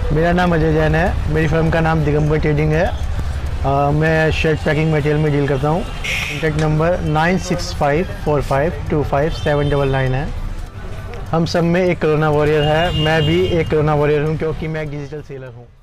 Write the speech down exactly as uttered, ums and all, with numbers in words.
मेरा नाम अजय जैन है। मेरी फर्म का नाम दिगंबर ट्रेडिंग है। आ, मैं शर्ट पैकिंग मटेरियल में डील करता हूँ। Contact number nine six five four five two five seven double nine है। हम सब में एक कोरोना वॉरियर है। मैं भी एक कोरोना वॉरियर हूँ क्योंकि मैं एक डिजिटल सेलर हूँ।